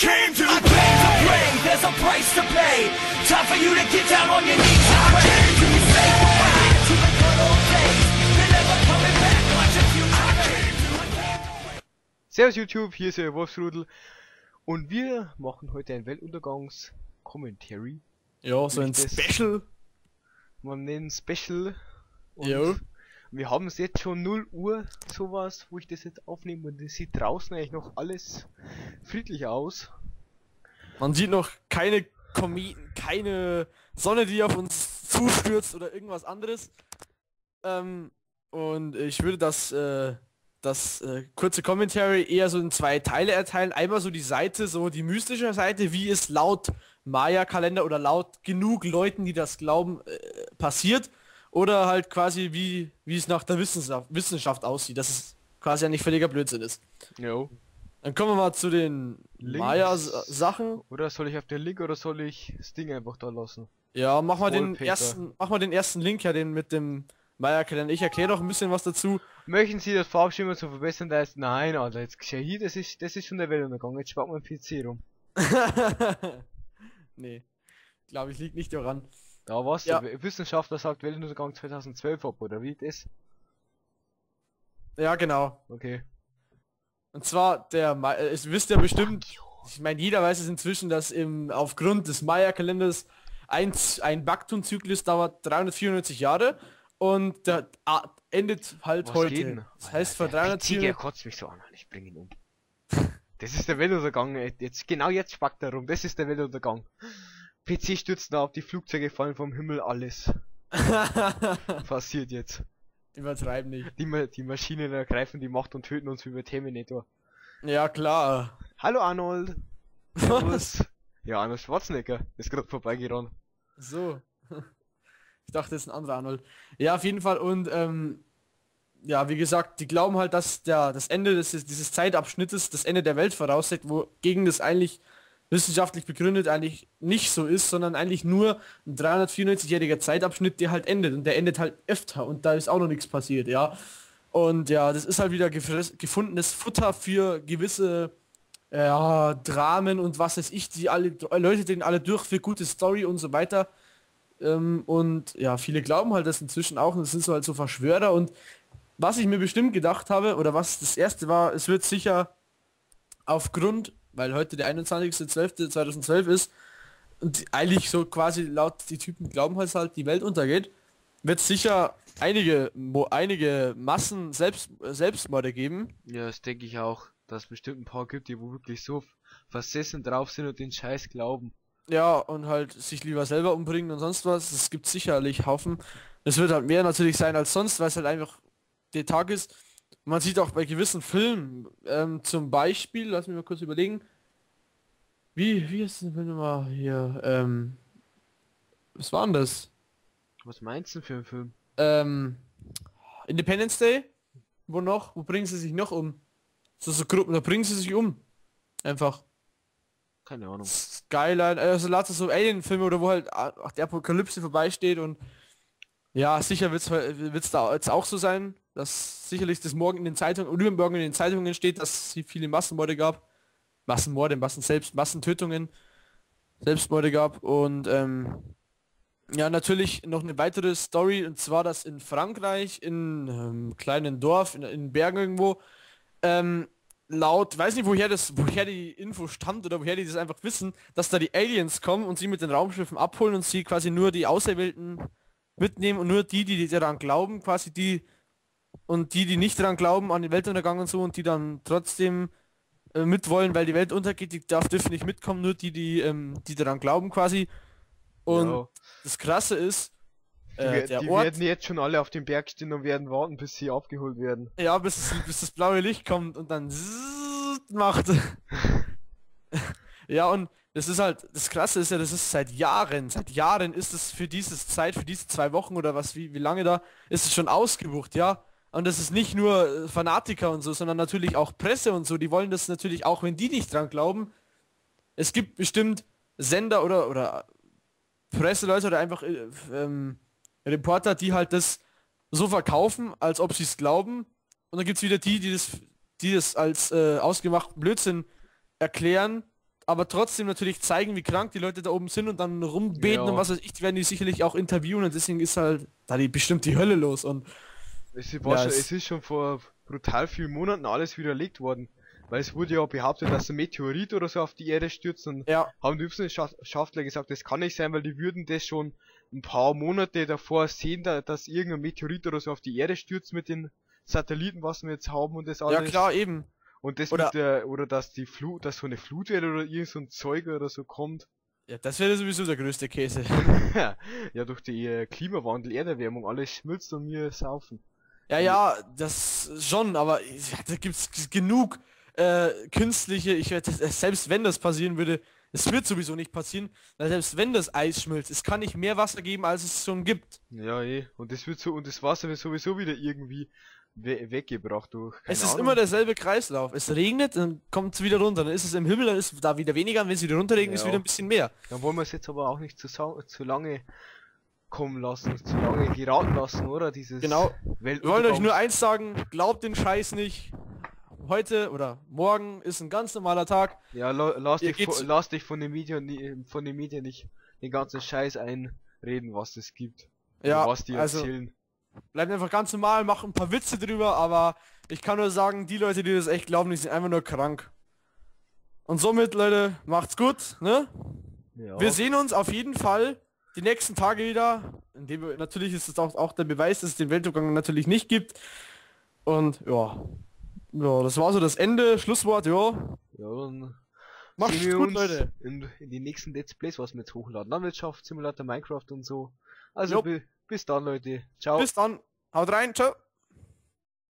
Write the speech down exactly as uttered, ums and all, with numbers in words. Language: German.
came to I came to play, there's a price to pay. Time for you to get down on your knees. I came to say goodbye to the good old days. They're never coming back, watch a few. I came to, I came to. Servus YouTube, hier ist der Wolfsrudel und wir machen heute ein Weltuntergangs-Commentary. Ja, so ein das Special. Man nennt Special. Und Jo. wir haben es jetzt schon null Uhr, sowas, wo ich das jetzt aufnehme, und es sieht draußen eigentlich noch alles friedlich aus. Man sieht noch keine Kometen, keine Sonne, die auf uns zustürzt oder irgendwas anderes. Ähm, und ich würde das, äh, das äh, kurze Commentary eher so in zwei Teile erteilen. Einmal so die Seite, so die mystische Seite, wie es laut Maya-Kalender oder laut genug Leuten, die das glauben, äh, passiert. Oder halt quasi wie, wie es nach der Wissenschaft, Wissenschaft aussieht, dass es quasi ja nicht völliger Blödsinn ist. Jo. Dann kommen wir mal zu den Links. Maya-Sachen. Oder soll ich auf den Link oder soll ich das Ding einfach da lassen? Ja, mach mal den Wallpaper. ersten, mach mal den ersten Link, ja, den mit dem Maya-Kalender. Ich erkläre noch ein bisschen was dazu. Möchten Sie das Farbschema zu verbessern? Da ist nein, Alter, jetzt geschah hier, das ist, das ist schon der Weltuntergang. Jetzt spart mein P C rum. Nee, glaube ich, liegt nicht daran. Da was? Ja. Der Wissenschaftler sagt Weltuntergang zweitausendzwölf ab, oder wie das? Ja, genau. Okay. Und zwar, der, Ma äh, es wisst ja bestimmt, ich meine, jeder weiß es inzwischen, dass im, aufgrund des Maya-Kalenders ein, ein Baktum-Zyklus dauert dreihundertvierundneunzig Jahre und der ah, endet halt Was heute. geht denn? Das heißt, vor Der P C, der dreihundertvierundneunzig... kotzt mich so an, ich bring ihn um. Das ist der Weltuntergang, ey. Jetzt, genau jetzt spackt er rum, das ist der Weltuntergang. P C stürzt ab, die Flugzeuge fallen vom Himmel, alles. Passiert jetzt. Übertreib nicht. Die, Ma die Maschinen ergreifen die Macht und töten uns wie bei Terminator. Ja, klar. Hallo Arnold! Servus. Ja, Arnold Schwarzenegger ist gerade vorbeigerannt. So. Ich dachte, das ist ein anderer Arnold. Ja, auf jeden Fall. Und ähm, ja, wie gesagt, die glauben halt, dass der das Ende des, dieses Zeitabschnittes das Ende der Welt voraussagt, wogegen das eigentlich wissenschaftlich begründet eigentlich nicht so ist, sondern eigentlich nur ein dreihundertvierundneunzig-jähriger Zeitabschnitt, der halt endet. Und der endet halt öfter und da ist auch noch nichts passiert, ja. Und ja, das ist halt wieder gefundenes Futter für gewisse ja, Dramen und was weiß ich, die alle Leute den alle durch für gute Story und so weiter. Ähm, und ja, viele glauben halt das inzwischen auch und es sind so halt so Verschwörer. Und was ich mir bestimmt gedacht habe, oder was das erste war, es wird sicher aufgrund, weil heute der einundzwanzigster zwölfter zweitausendzwölf ist und eigentlich so quasi laut die Typen glauben halt, halt die Welt untergeht, wird sicher einige Mo einige Massen Selbst Selbstmorde geben. Ja, das denke ich auch, dass es bestimmt ein paar gibt, die wo wirklich so versessen drauf sind und den Scheiß glauben. Ja, und halt sich lieber selber umbringen und sonst was. Es gibt sicherlich Haufen. Es wird halt mehr natürlich sein als sonst, weil es halt einfach der Tag ist. Man sieht auch bei gewissen Filmen, ähm, zum Beispiel, lass mich mal kurz überlegen, wie, wie ist denn, wenn wir mal hier, ähm, was war denn das? Was meinst du für ein Film? Ähm, Independence Day? Wo noch? Wo bringen sie sich noch um? So, so Gruppen, da bringen sie sich um. Einfach. Keine Ahnung. Skyline, also lauter so Alien-Filme oder wo halt ach, die Apokalypse vorbeisteht und ja, sicher wird's wird's da jetzt auch so sein, dass sicherlich das morgen in den Zeitungen und übermorgen in den Zeitungen steht, dass es viele Massenmorde gab. Massenmorde, Massen selbst, Massentötungen, Selbstmorde gab und ähm, ja, natürlich noch eine weitere Story und zwar, dass in Frankreich, in einem kleinen Dorf, in, in Bergen irgendwo, ähm, laut, weiß nicht woher das, woher die Info stammt oder woher die das einfach wissen, dass da die Aliens kommen und sie mit den Raumschiffen abholen und sie quasi nur die Auserwählten mitnehmen und nur die, die daran glauben, quasi die und die, die nicht daran glauben, an den Weltuntergang und so und die dann trotzdem äh, mitwollen, weil die Welt untergeht, die darf dürfen nicht mitkommen, nur die, die, ähm, die daran glauben quasi. Und Ja. das Krasse ist, Die, äh, wer- der die Ort, werden jetzt schon alle auf dem Berg stehen und werden warten, bis sie abgeholt werden. ja, bis, es- bis das blaue Licht kommt und dann zzzzt macht. Ja, und das ist halt, das Krasse ist ja, das ist seit Jahren, seit Jahren ist es für diese Zeit, für diese zwei Wochen oder was, wie, wie lange da, ist es schon ausgebucht, ja. Und das ist nicht nur äh, Fanatiker und so, sondern natürlich auch Presse und so, die wollen das natürlich auch, wenn die nicht dran glauben. Es gibt bestimmt Sender oder, oder Presseleute oder einfach äh, ähm, Reporter, die halt das so verkaufen, als ob sie es glauben. Und dann gibt es wieder die, die das, die das als äh, ausgemachten Blödsinn erklären aber trotzdem natürlich zeigen, wie krank die Leute da oben sind und dann rumbeten Ja. und was weiß ich, die werden die sicherlich auch interviewen und deswegen ist halt da die bestimmt die Hölle los und Es war Ja, schon, es- es ist schon vor brutal vielen Monaten alles widerlegt worden. Weil es wurde ja behauptet, dass ein Meteorit oder so auf die Erde stürzt und ja, haben die Wissenschaftler gesagt, das kann nicht sein, weil die würden das schon ein paar Monate davor sehen, da, dass irgendein Meteorit oder so auf die Erde stürzt mit den Satelliten, was wir jetzt haben und das alles. ja klar, eben. Und das Oder- mit der, oder dass die Flut, dass so eine Flutwelle oder irgend so ein Zeug oder so kommt. Ja, das wäre sowieso der größte Käse. Ja, durch die äh, Klimawandel, Erderwärmung, alles schmilzt und wir saufen. Ja, ja, das schon, aber ja, da gibt's genug äh, künstliche, ich werde selbst wenn das passieren würde, es wird sowieso nicht passieren, weil selbst wenn das Eis schmilzt, es kann nicht mehr Wasser geben, als es schon gibt. Ja, eh. Und das wird so, und das Wasser wird sowieso wieder irgendwie we weggebracht durch. Keine Es ist Ahnung. immer derselbe Kreislauf. Es regnet, dann kommt es wieder runter, dann ist es im Himmel, dann ist da wieder weniger, und wenn es wieder runterregnet, ist Ja. wieder ein bisschen mehr. Dann wollen wir es jetzt aber auch nicht zu, sau- zu lange kommen lassen, zu lange geraten lassen, oder? Dieses Genau. Wir wollen euch nur Weltuntergangs- eins sagen, glaubt den Scheiß nicht. Heute oder morgen ist ein ganz normaler Tag. Ja, la lass, Ihr dich geht's- von, lass dich von den Medien nie- von den Medien nicht den ganzen Scheiß einreden, was es gibt. Ja, Oder was die also erzählen. bleibt einfach ganz normal, macht ein paar Witze drüber, aber ich kann nur sagen, die Leute, die das echt glauben, die sind einfach nur krank. Und somit, Leute, macht's gut, ne? Ja. Wir sehen uns auf jeden Fall die nächsten Tage wieder. In dem, wir- natürlich ist es auch, auch der Beweis, dass es den Weltuntergang natürlich nicht gibt. Und ja. Ja, das war so das Ende, Schlusswort, ja. Ja, dann Macht's sehen wir gut, uns Leute. In, in die nächsten Let's Plays, was wir jetzt hochladen. Landwirtschaft, Simulator, Minecraft und so. Also Jupp. bi bis dann, Leute. Ciao. Bis dann. Haut rein, ciao.